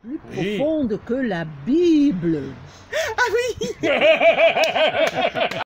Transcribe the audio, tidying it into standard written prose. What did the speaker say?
plus Oui. profonde que la Bible. Ah oui.